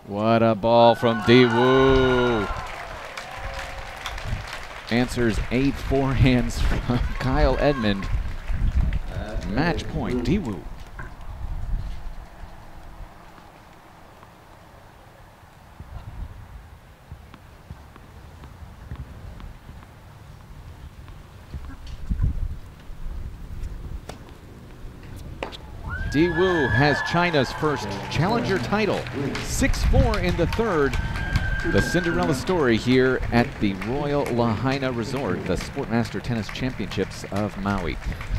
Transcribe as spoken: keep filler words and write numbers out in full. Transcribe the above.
What a ball from Di-Woo. Answers eight forehands from Kyle Edmund. Match point, Di-Woo. Di-Woo has China's first challenger title. six four in the third. The Cinderella story here at the Royal Lahaina Resort, the Sportmaster Tennis Championships of Maui.